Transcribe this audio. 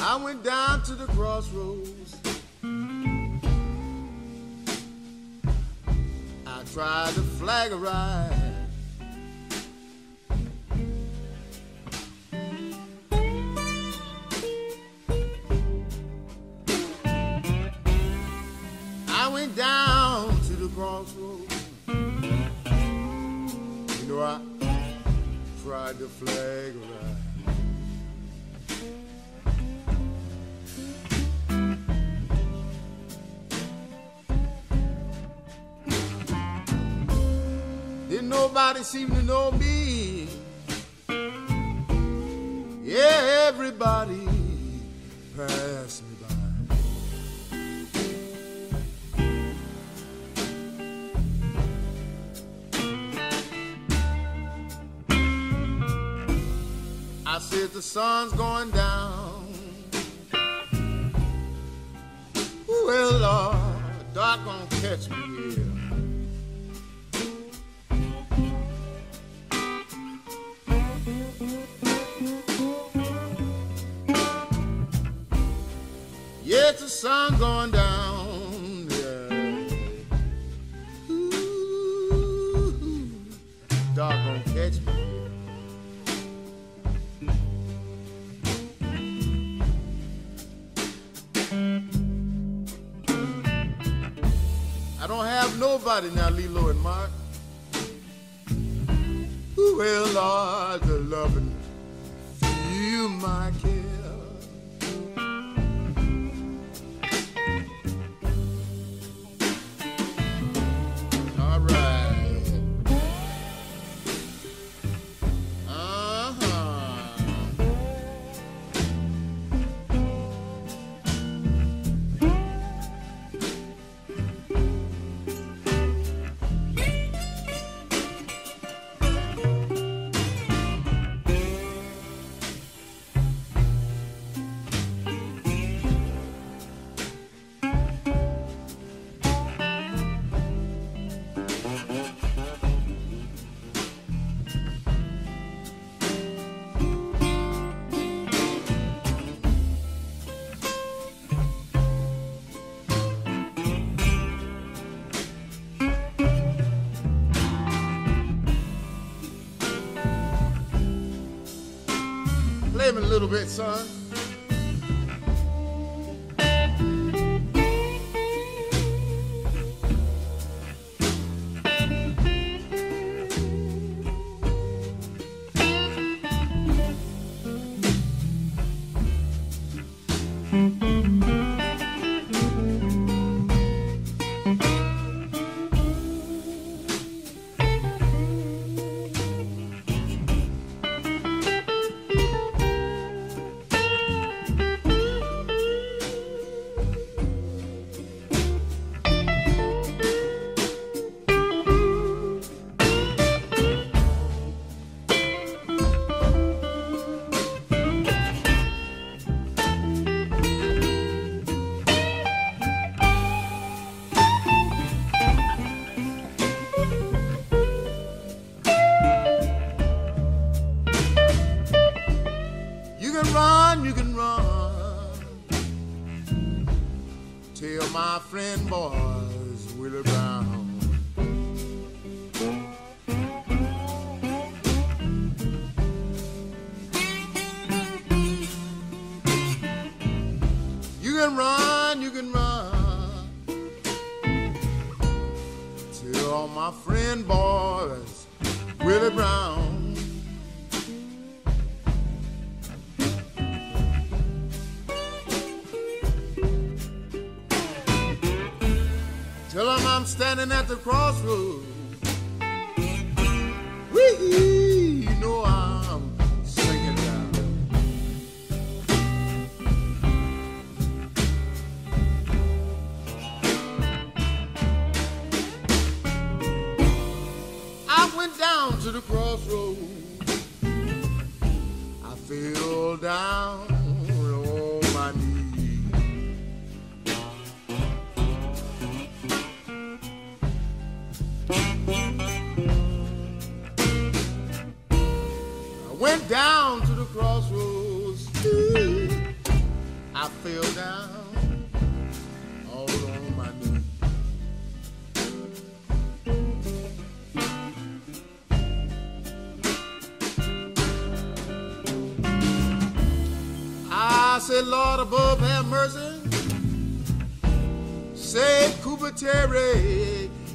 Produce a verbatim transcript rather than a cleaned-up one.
I went down to the crossroads. I tried to flag a ride. I went down to the crossroads. You know, I tried to flag a ride. Didn't nobody seem to know me. Yeah, everybody passed me by. I said the sun's going down. Well, Lord, dark gonna catch me here. Yes, the sun going down, yeah. Ooh, dark gonna catch me. I don't have nobody now, Lilo and Mark. Ooh, well, Lord, the loving feel my care. Play me a little bit, son. You can run, tell my friend boys Willie Brown. You can run, you can run, tell all my friend boys Willie Brown. Tell 'em I'm standing at the crossroads. Wee, you know I'm singing down. I went down to the crossroads. I fell down on my knees. Went down to the crossroads. Ooh, I fell down all on my knees. I said, Lord above, have mercy. Say, Cooper Terry,